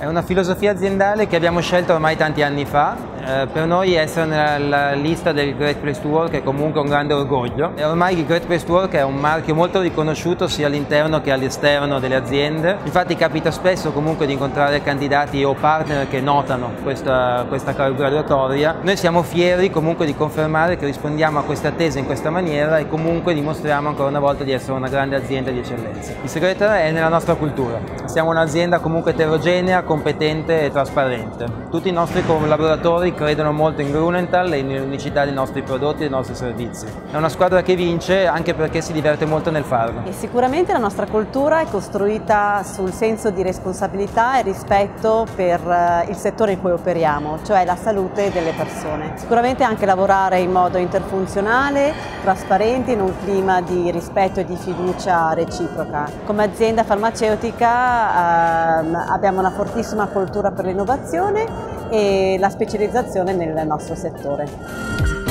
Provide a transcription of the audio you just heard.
È una filosofia aziendale che abbiamo scelto ormai tanti anni fa. Per noi essere nella lista del Great Place to Work è comunque un grande orgoglio e ormai il Great Place to Work è un marchio molto riconosciuto sia all'interno che all'esterno delle aziende. Infatti capita spesso comunque di incontrare candidati o partner che notano questa graduatoria. Noi siamo fieri comunque di confermare che rispondiamo a queste attese in questa maniera e comunque dimostriamo ancora una volta di essere una grande azienda di eccellenza. Il segreto è nella nostra cultura. Siamo un'azienda comunque eterogenea, competente e trasparente. Tutti i nostri collaboratori credono molto in Grünenthal e nell'unicità dei nostri prodotti e dei nostri servizi. È una squadra che vince anche perché si diverte molto nel farlo. E sicuramente la nostra cultura è costruita sul senso di responsabilità e rispetto per il settore in cui operiamo, cioè la salute delle persone. Sicuramente anche lavorare in modo interfunzionale, trasparente, in un clima di rispetto e di fiducia reciproca. Come azienda farmaceutica abbiamo una fortissima cultura per l'innovazione e la specializzazione nel nostro settore.